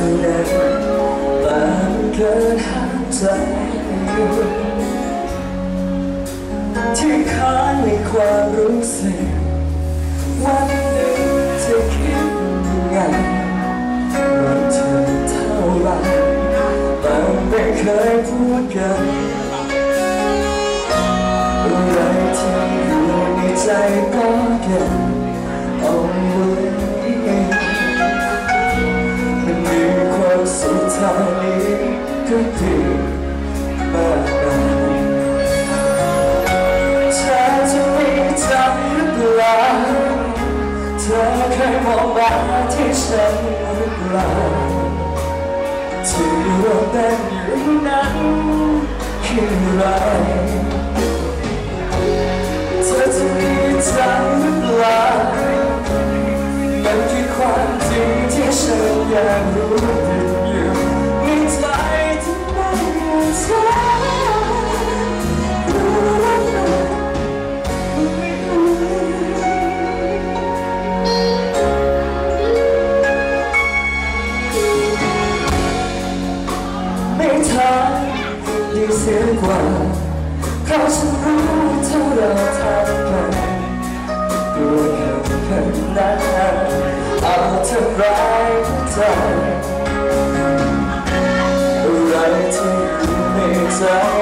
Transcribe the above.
ท่านั้นแต่มันเกินห้ามใจที่ค้างในความรู้สึกวันหนึ่งจะคิดยังไงรักเธอเท่าไรแต่ไม่เคยพูดกันอะไรที่อยู่ในใจก็เก็บเอาไว้มันมีความสุขเท่านี้ก็ดีมากนะเธอจะมีใจหรือเปล่าเธอเคยมองมาที่ฉันหรือเปล่าที่เราเป็นอยู่นั้นคืออะไรเธอจะมีใจหรือเปล่ามันคือความจริงที่ฉันอยากรู้ติดอยู่ในใจที่ไม่อยากเธอไม่ทางดีเสียกว่าเพราะฉันรู้เท่าเราทำกันด้วยคำนั้นเอาเธอร้ายใจอะไรที่อยู่ในใจ